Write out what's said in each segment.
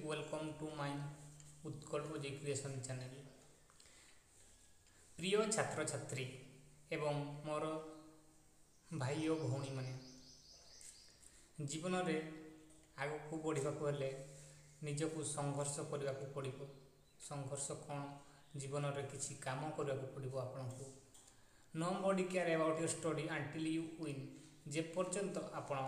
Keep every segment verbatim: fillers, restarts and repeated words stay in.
Welcome to my Utkal ओजे creation channel. प्रिय छात्र छात्री एवं मोर भाई और भौणी माने जीवन रे आग को बढ़ा हेले निजक संघर्ष करने को पड़ो। संघर्ष कौन जीवन रे किसी काम करने को पड़ो। आपण को nobody care about your study until you win. जे पर्यंत आपण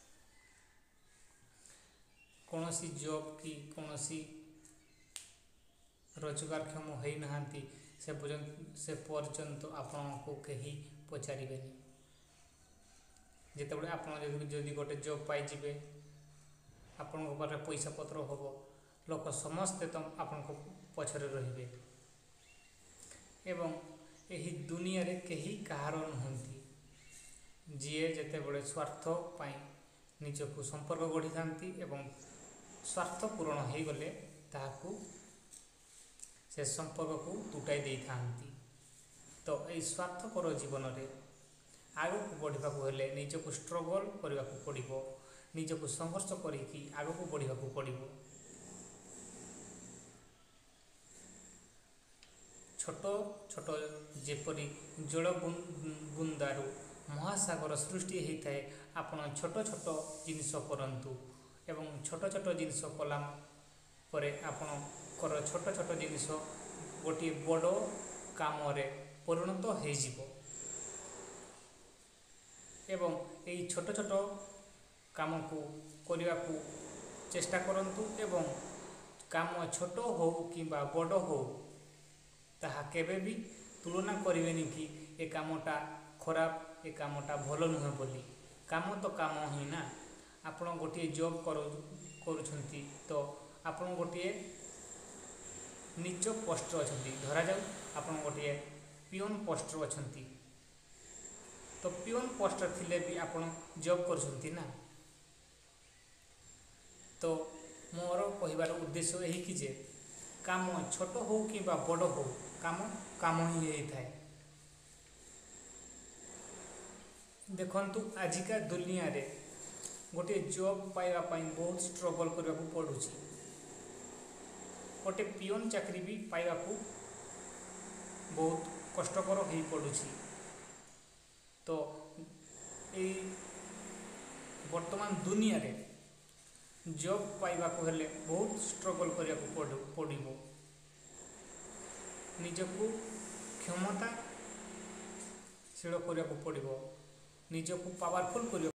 कौन सी जॉब कि कौन सी रोजगारक्षम हो नहांती से पर्यंत से पर्यंत आपण को कहीं पचारे जिते आप जदि गोटे जॉब पाइबे आपण पैसा पत्र हम लोक समस्ते तो आपण पछरे रहिबे एवं यही दुनिया रे कहीं कहार नुहंती जीए जेते बड़े स्वार्थ पाई निजक संपर्क गढ़ी थांती एवं स्वार्थ पूरण हो गले ताकू से संपर्क को तुटाई दे थांती। तो यही स्वार्थपर जीवन रे आग को बढ़ा हेले निजक स्ट्रगल करने को पड़ो। निजक संघर्ष करी आग को बढ़ा को पड़ो। छोट छोट जेपरी जल बुंदारू महासागर सृष्टि होता है। आपण छोट छोट जिनिस करंतु एवं छोट छोट जिनिस कला परे आपणकर छोट छोट जिनिस गोटे बड़ काम परिणत हो एवं यही छोट छोट काम को करने को चेष्टा करंतु एवं काम छोट हो कि बड़ हो ताहा केबे भी तुलना करेनि कि ए कामटा खराब ए कामटा भल नुहे बोली। काम तो काम ही ना। आपण गोटे जॉब करुछंती तो आपण गोटे निच पोस्ट अछंती धरा जाऊ आपण गोटे पियोन पोस्ट अछंती तो पियोन पोस्ट थिले भी आपण जॉब करुछंती ना। तो मोर कहिबार उद्देश्य यही कि जे काम छोट हो कि बड़ हो काम काम ही होता है। देखंतु आजिका दुनिया रे गोटे जॉब पाइबा बहुत स्ट्रगल करने को पड़ुछि। गोटे पियोन चाकरी भी पाइबा बहुत कष्टकर हो पड़ुछि। तो ये वर्तमान दुनिया रे जॉब पाइबा हेले बहुत स्ट्रगल करने को पड़ो। निजको क्षमताशील करने को पड़ो। निजको पावरफुल कर